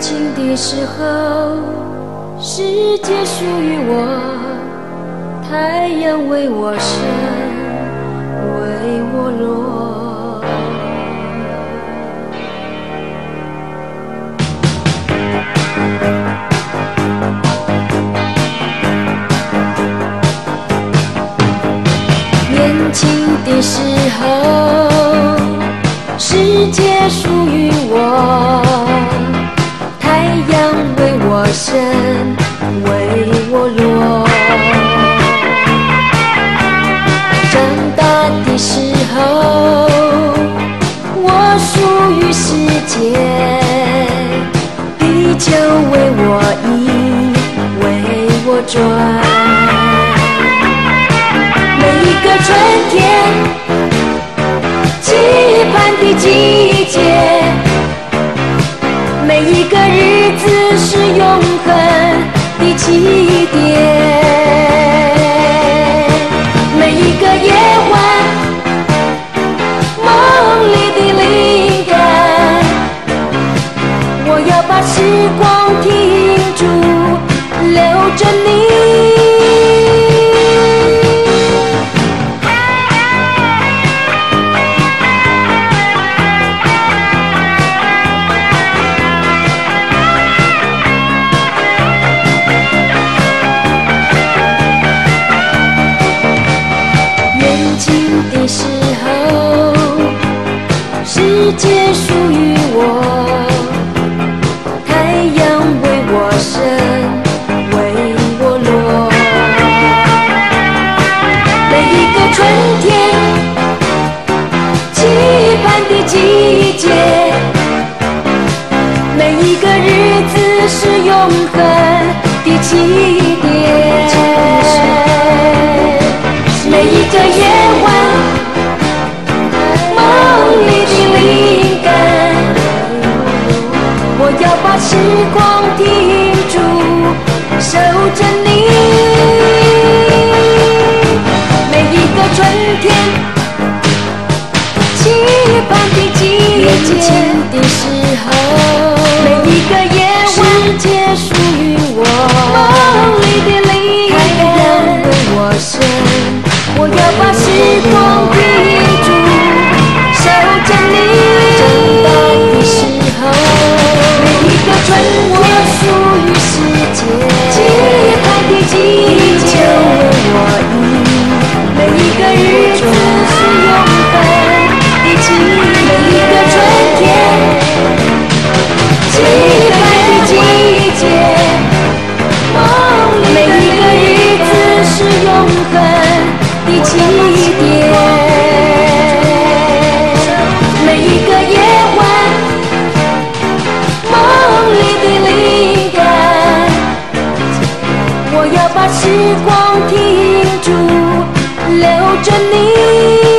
轻的时候，世界属于我，太阳为我升，为我落。年轻的时候，世界属于我，太阳为我升，为我落。长大的时候，我属于世界，地球为我移，为我转。每一个春天，期盼的季节，每一个日子是永恒的起点。每一个夜晚，梦里的灵感，我要把时光停住，留着你。的时候，世界属于我，太阳为我升，为我落。每一个春天，期盼的季节，每一个日子是永恒的起点。每一个夜晚，梦里的灵感，我要把时光停住，守着你。每一个春天，期盼的季节的时候，每一个夜晚，世界属于我，梦里的灵感，太阳为我升。我要把时光停住，守着你。长大的时候，每一个春天，属于世界，期盼的季节为我移。每一个日子是永恒的起点。每一个春天，期盼的季节，每一个日子是永恒的起点。每一个夜晚，梦里的灵感，我要把时光停住，留着你。